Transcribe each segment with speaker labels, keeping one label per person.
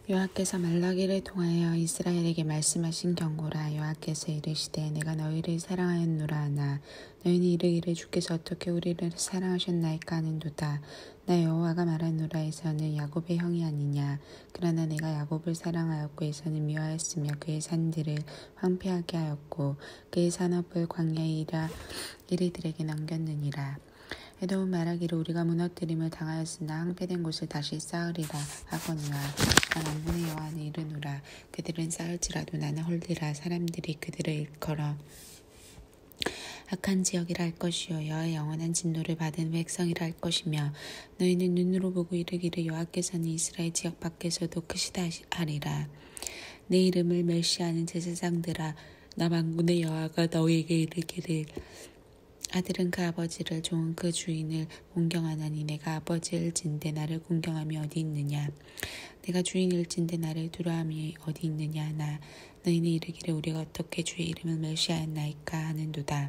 Speaker 1: 여호와께서 말라기를 통하여 이스라엘에게 말씀하신 경고라. 여호와께서 이르시되 내가 너희를 사랑하였노라. 하나 너희는 이르기를 주께서 어떻게 우리를 사랑하셨나이까 하는도다. 나 여호와가 말하노라. 에서는 야곱의 형이 아니냐. 그러나 내가 야곱을 사랑하였고 에서는 미워하였으며 그의 산들을 황폐하게 하였고 그의 산업을 광야의 이리들에게 넘겼느니라. 에돔은 말하기를 우리가 무너뜨림을 당하였으나 황폐된 곳을 다시 쌓으리라 하거니와 나 만군의 여호와는 이르노라. 그들은 쌓을지라도 나는 헐리라. 사람들이 그들을 일컬어 악한 지역이라 할 것이요 여호와의 영원한 진노를 받은 백성이라 할 것이며 너희는 눈으로 보고 이르기를 여호와께서는 이스라엘 지역 밖에서도 크시다 하리라. 내 이름을 멸시하는 제사장들아, 나 만군의 여호와가 너희에게 이르기를 아들은 그 아버지를 종은 그 주인을 공경하나니 내가 아버지일진대 나를 공경함이 어디 있느냐. 내가 주인일진대 나를 두려움이 어디 있느냐. 하나 너희는 이르기를 우리가 어떻게 주의 이름을 멸시하였나이까 하는도다.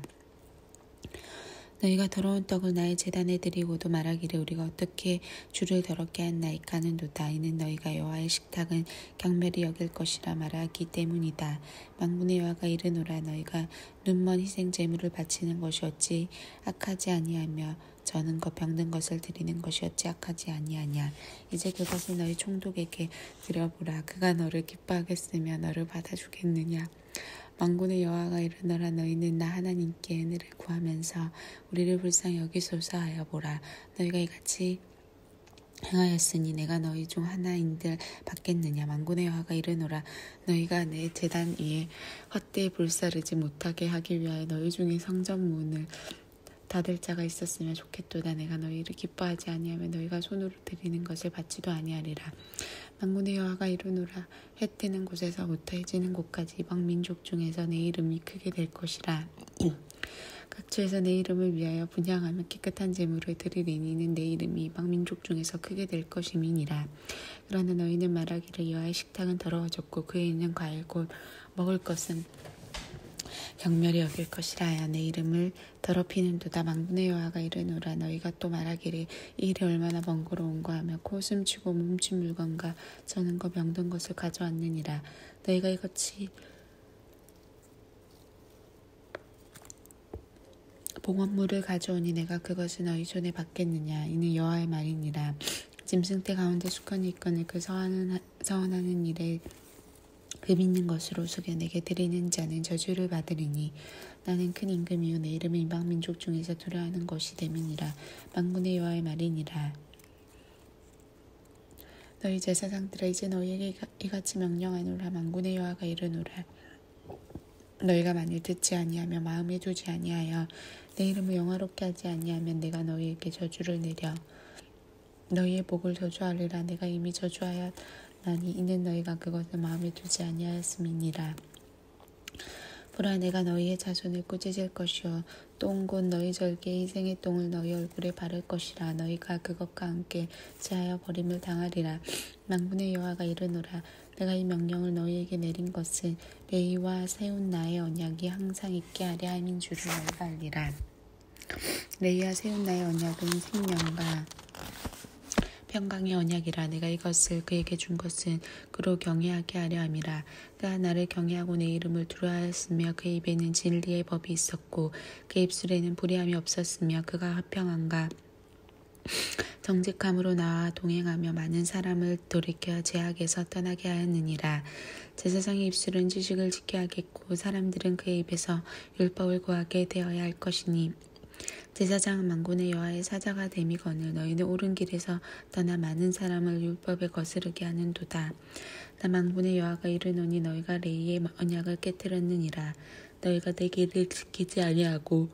Speaker 1: 너희가 더러운 떡을 나의 제단에 드리고도 말하기를 우리가 어떻게 주를 더럽게 하였나이까 하는도다. 이는 너희가 여호와의 식탁은 경멸히 여길 것이라 말하기 때문이다. 만군의 여호와가 이르노라. 너희가 눈먼 희생 제물을 바치는 것이 어찌 악하지 아니하며 저는 것 병든 것을 드리는 것이 어찌 악하지 아니하냐. 이제 그것을 너희 총독에게 드려보라. 그가 너를 기뻐하겠으며 너를 받아주겠느냐. 만군의 여호와가 이르노라. 너희는 나 하나님께 은혜를 구하면서 우리를 불쌍히 여기소서 하여 보라. 너희가 이같이 행하였으니 내가 너희 중 하나인들 받겠느냐. 만군의 여호와가 이르노라. 너희가 내 제단 위에 헛되이 불사르지 못하게 하기 위하여 너희 중에 성전 문을 닫을 자가 있었으면 좋겠도다. 내가 너희를 기뻐하지 아니하며 너희가 손으로 드리는 것을 받지도 아니하리라. 만군의 여호와가 이르노라. 해 뜨는 곳에서부터 해 지는 곳까지 이방 민족 중에서 내 이름이 크게 될 것이라. 각처에서 내 이름을 위하여 분향하며 깨끗한 제물을 드리리니 이는 내 이름이 이방 민족 중에서 크게 될 것임이니라. 그러나 너희는 말하기를 여호와의 식탁은 더러워졌고 그에 있는 과일 곧 먹을 것은 경멸히 여길 것이라 하여 내 이름을 더럽히는도다. 만군의 여호와가 이르노라. 너희가 또 말하기를 이 일이 얼마나 번거로운가 하며 코숨치고 뭉친 물건과 저는 거 병든 것을 가져왔느니라. 너희가 이같이 봉헌물을 가져오니 내가 그것을 너희 손에 받겠느냐. 이는 여호와의 말이니라. 짐승떼 가운데 수컷이 있거늘 그 서원하는 일에 금 있는 것으로 속여 내게 드리는 자는 저주를 받으리니 나는 큰 임금이요 내 이름을 이방 민족 중에서 두려워하는 것이 됨이니라. 만군의 여호와의 말이니라. 너희 제사장들아, 이제 너희에게 이같이 명령하노라. 만군의 여호와가 이르노라. 너희가 만일 듣지 아니하며 마음에 두지 아니하여 내 이름을 영화롭게 하지 아니하면 내가 너희에게 저주를 내려 너희의 복을 저주하리라. 내가 이미 저주하였나니 이는 너희가 그것을 마음에 두지 아니하였음이니라. 보라, 내가 너희의 자손을 꾸짖을 것이요 똥 곧 너희 절개의 희생의 똥을 너희 얼굴에 바를 것이라. 너희가 그것과 함께 제하여 버림을 당하리라. 만군의 여호와가 이르노라. 내가 이 명령을 너희에게 내린 것은 레위와 세운 나의 언약이 항상 있게 하려 함인 줄을 너희가 알리라. 레위와 세운 나의 언약은 생명과 평강의 언약이라. 내가 이것을 그에게 준 것은 그로 경외하게 하려 함이라. 그가 나를 경외하고 내 이름을 두려워하였으며 그의 입에는 진리의 법이 있었고 그의 입술에는 불의함이 없었으며 그가 화평함과 정직함으로 나와 동행하며 많은 사람을 돌이켜 죄악에서 떠나게 하였느니라. 제사장의 입술은 지식을 지켜야 하겠고 사람들은 그의 입에서 율법을 구하게 되어야 할 것이니 제사장은 만군의 여호와의 사자가 됨이거늘 너희는 옳은 길에서 떠나 많은 사람을 율법에 거스르게 하는도다. 나 만군의 여호와가 이르노니 너희가 레위의 언약을 깨뜨렸느니라. 너희가 내 길을 지키지 아니하고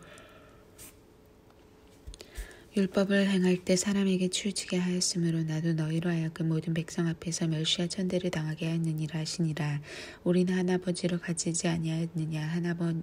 Speaker 1: 율법을 행할 때 사람에게 치우치게 하였으므로 나도 너희로 하여금 모든 백성 앞에서 멸시와 천대를 당하게 하였느니라 하시니라. 우리는 하나버지로 가지지 아니하였느냐.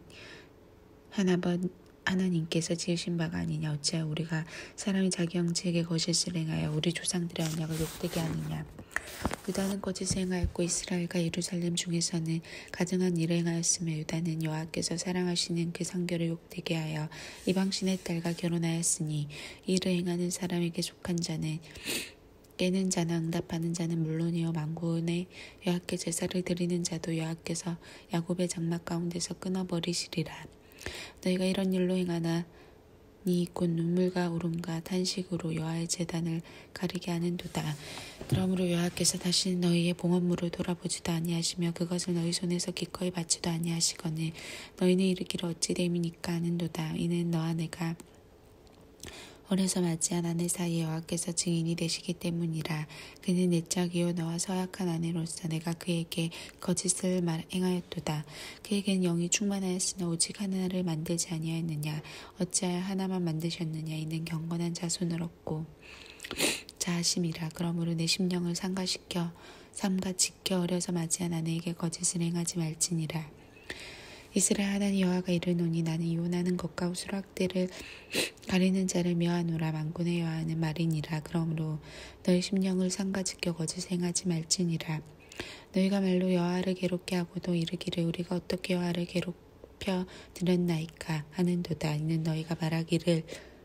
Speaker 1: 하나님께서 지으신 바가 아니냐. 어찌하여 우리가 사람이 자기 형제에게 거짓을 행하여 우리 조상들의 언약을 욕되게 하느냐. 유다는 거짓을 행하였고 이스라엘과 예루살렘 중에서는 가증한 일을 행하였으며 유다는 여호와께서 사랑하시는 그 성결을 욕되게 하여 이방신의 딸과 결혼하였으니 이 일을 행하는 사람에게 속한 자는 깨는 자나 응답하는 자는 물론이요 만군의 여호와께 제사를 드리는 자도 여호와께서 야곱의 장막 가운데서 끊어버리시리라. 너희가 이런 일로 행하나 곧 눈물과 울음과 탄식으로 여호와의 제단을 가리게 하는도다. 그러므로 여호와께서 다시 너희의 봉헌물을 돌아보지도 아니하시며 그것을 너희 손에서 기꺼이 받지도 아니하시거늘 너희는 이르기를 어찌 됨이니까 하는도다. 이는 너와 내가 오래서 맞이한 아내 사이에 여호와께서 증인이 되시기 때문이라. 그는 내적이요 너와 서약한 아내로서 내가 그에게 거짓을 행하였도다. 그에게는 영이 충만하였으나 오직 하나를 만들지 아니하였느냐. 어찌하여 하나만 만드셨느냐. 이는 경건한 자손을 얻고 자하심이라. 그러므로 내 심령을 삼가 지켜 어려서 맞이한 아내에게 거짓을 행하지 말지니라. 이스라엘 하나님 여호와가 이르노니 나는 이혼하는 것과 수락들을 가리는 자를 멸하노라. 만군의 여호와는 말이니라. 그러므로 너희 심령을 삼가 지켜 거짓 행하지 말지니라. 너희가 말로 여호와를 괴롭게 하고도 이르기를 우리가 어떻게 여호와를 괴롭혀 드렸나이까 하는도다. 이는 너희가 말하기를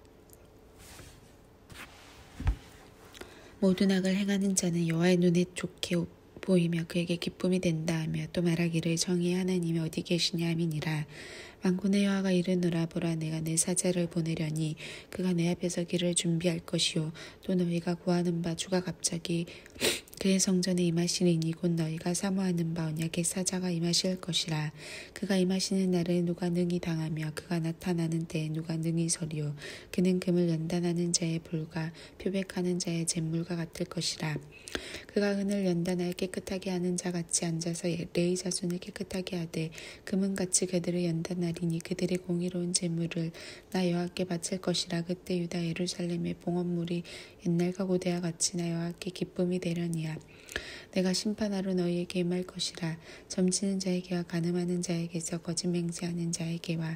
Speaker 1: 모든 악을 행하는 자는 여호와의 눈에 좋게 보이며 그에게 기쁨이 된다 하며 또 말하기를 정의의 하나님이 어디 계시냐 함이니라. 만군의 여호와가 이르노라. 보라 내가 내 사자를 보내려니 그가 내 앞에서 길을 준비할 것이요 또 너희가 구하는 바 주가 갑자기 그의 성전에 임하시리니 곧 너희가 사모하는 바 언약의 사자가 임하실 것이라. 그가 임하시는 날에 누가 능히 당하며 그가 나타나는 때에 누가 능히 서리요. 그는 금을 연단하는 자의 불과 표백하는 자의 잿물과 같을 것이라. 그가 은을 연단하여 깨끗하게 하는 자 같이 앉아서 레위 자손을 깨끗하게 하되 금은같이 그들을 연단하리니 그들의 공의로운 제물을 나 여호와께 바칠 것이라. 그때 유다 예루살렘의 봉헌물이 옛날과 고대와 같이 나 여호와께 기쁨이 되려니와. 내가 심판하러 너희에게 임할 것이라. 점치는 자에게와 간음하는 자에게서 거짓 맹세하는 자에게와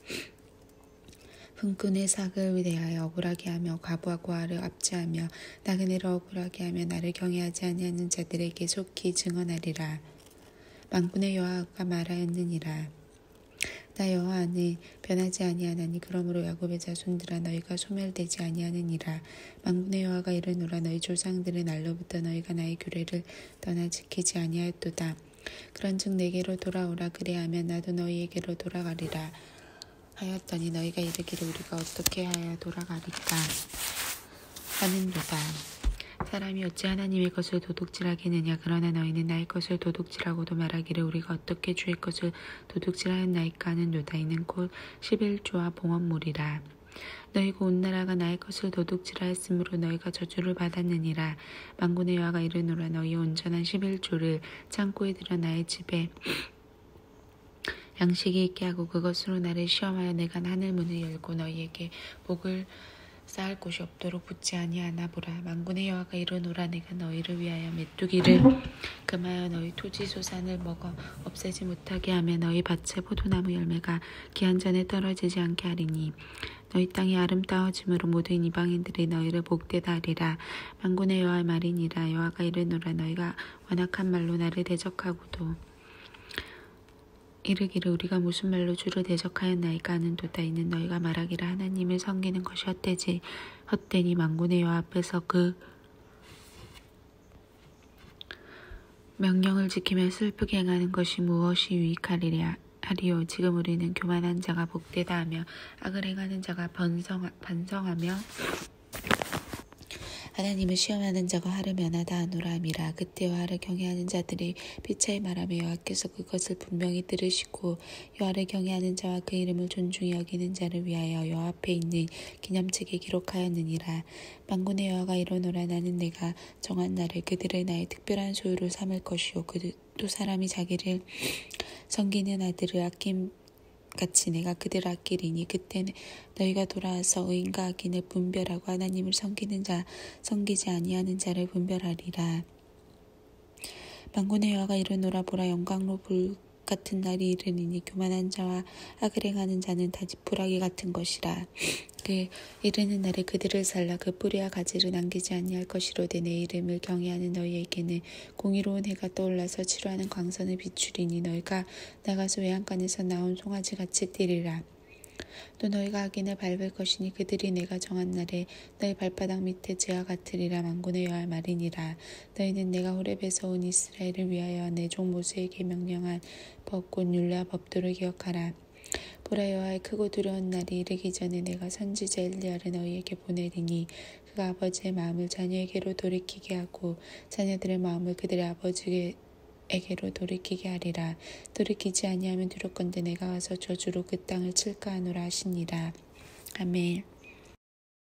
Speaker 1: 흥꾼의 삭을 대하여 억울하게 하며 과부와 고아를 압제하며 나그네를 억울하게 하며 나를 경외하지 아니하는 자들에게 속히 증언하리라. 만군의 여호와가 말하였느니라. 나 여호와는 변하지 아니하나니 그러므로 야곱의 자손들아 너희가 소멸되지 아니하느니라. 만군의 여호와가 이르노라. 너희 조상들의 날로부터 너희가 나의 규례를 떠나 지키지 아니하였도다. 그런즉 내게로 돌아오라. 그래야면 나도 너희에게로 돌아가리라 하였더니 너희가 이르기를 우리가 어떻게 하여 돌아가리까 하는도다. 사람이 어찌 하나님의 것을 도둑질하겠느냐. 그러나 너희는 나의 것을 도둑질하고도 말하기를 우리가 어떻게 주의 것을 도둑질하였나이까 하는도다. 이는 곧 11조와 봉헌물이라. 너희가 온 나라가 나의 것을 도둑질하였으므로 너희가 저주를 받았느니라. 만군의 여호와가 이르노라. 너희 온전한 11조를 창고에 들여 나의 집에 양식이 있게 하고 그것으로 나를 시험하여 내가 하늘 문을 열고 너희에게 복을 쌓을 곳이 없도록 붙지 아니하나 보라. 만군의 여호와가 이르노라. 내가 너희를 위하여 메뚜기를 금하여 너희 토지 소산을 먹어 없애지 못하게 하며 너희 밭의 포도나무 열매가 기한 전에 떨어지지 않게 하리니 너희 땅이 아름다워짐으로 모든 이방인들이 너희를 복되다 하리라. 만군의 여호와의 말이니라. 여호와가 이르노라. 너희가 완악한 말로 나를 대적하고도 이르기를 우리가 무슨 말로 주를 대적하였나이까 하는도다. 이는 너희가 말하기를 하나님을 섬기는 것이 헛되니 만군의 여호와 앞에서 그 명령을 지키며 슬프게 행하는 것이 무엇이 유익하리요. 지금 우리는 교만한 자가 복되다 하며 악을 행하는 자가 반성하며 하나님을 시험하는 자가 화를 면하다 하노라 함이라. 그때 여호와를 경외하는 자들이 피차에 말하며 여호와께서 그것을 분명히 들으시고 여호와를 경외하는 자와 그 이름을 존중히 여기는 자를 위하여 여호와 앞에 있는 기념책에 기록하였느니라. 만군의 여호와가 이르노라. 나는 내가 정한 날을 그들을 나의 특별한 소유로 삼을 것이요 또 사람이 자기를 섬기는 아들을 아낌 같이 내가 그들을 아끼리니 그때는 너희가 돌아와서 의인과 악인을 분별하고 하나님을 섬기는 자 섬기지 아니하는 자를 분별하리라. 만군의 여호와가 이르노라. 보라 영광로 불 같은 날이 이르니니 교만한 자와 악을 행하는 자는 다 지푸라기 같은 것이라. 그 이르는 날에 그들을 살라 그 뿌리와 가지를 남기지 아니할 것이로되 내 이름을 경외하는 너희에게는 공의로운 해가 떠올라서 치료하는 광선을 비추리니 너희가 나가서 외양간에서 나온 송아지같이 뛰리라. 또 너희가 악인을 밟을 것이니 그들이 내가 정한 날에 너희 발바닥 밑에 재와 같으리라. 만군의 여호와의 말이니라. 너희는 내가 호렙에서 온 이스라엘을 위하여 내 종 모세에게 명령한 법 곧 율례와 법도를 기억하라. 보라, 여호와의 크고 두려운 날이 이르기 전에 내가 선지자 엘리야를 너희에게 보내리니 그가 아버지의 마음을 자녀에게로 돌이키게 하고 자녀들의 마음을 그들의 아버지에게로 돌이키게 하리라. 돌이키지 아니하면 두렵건대 내가 와서 저주로 그 땅을 칠까 하노라 하시니라. 아멘.